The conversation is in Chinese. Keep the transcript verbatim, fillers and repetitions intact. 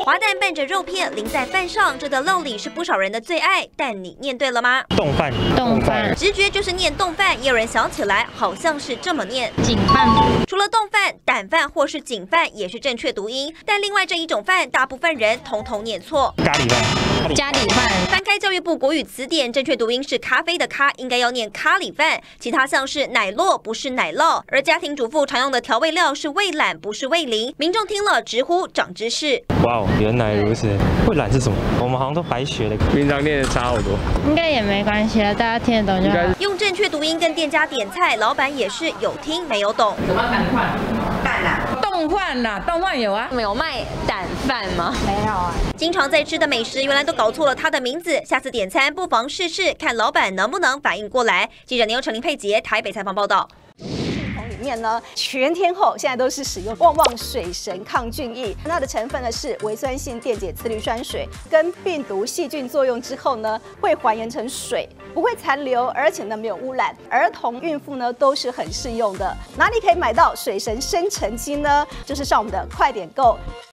滑蛋拌着肉片淋在饭上，这道料理是不少人的最爱。但你念对了吗？ 冻饭， 冻饭， 直觉就是念冻饭，也有人想起来好像是这么念。 井饭。 除了冻饭、胆饭或是井饭也是正确读音，但另外这一种饭，大部分人统统念错。 咖喱饭， 咖喱饭。 翻开教育部国语词典，正确读音是咖啡的咖，应该要念咖喱饭。其他像是奶酪不是奶酪，而家庭主妇常用的调味料是味懒，不是味淋。民众听了直呼长知识。 哇哦，原来如此。味懒是什么？我们好像都白学了， 平常念的差好多。 应该也没关系了，大家听得懂就好。 用正确读音跟店家点菜，老板也是有听没有懂。 什么胆饭？ 蛋啊， 冻饭呐，冻饭有啊。 没有卖胆饭吗？ 没有啊。 经常在吃的美食，原来都搞错了它的名字。下次点餐不妨试试，看老板能不能反应过来。记者牛陈林佩杰台北采访报道。 里面呢，全天候现在都是使用旺旺水神抗菌液，它的成分呢是微酸性电解次氯酸水，跟病毒细菌作用之后呢，会还原成水，不会残留，而且呢没有污染，儿童、孕妇呢都是很适用的。哪里可以买到水神生成机呢？就是上我们的快点购。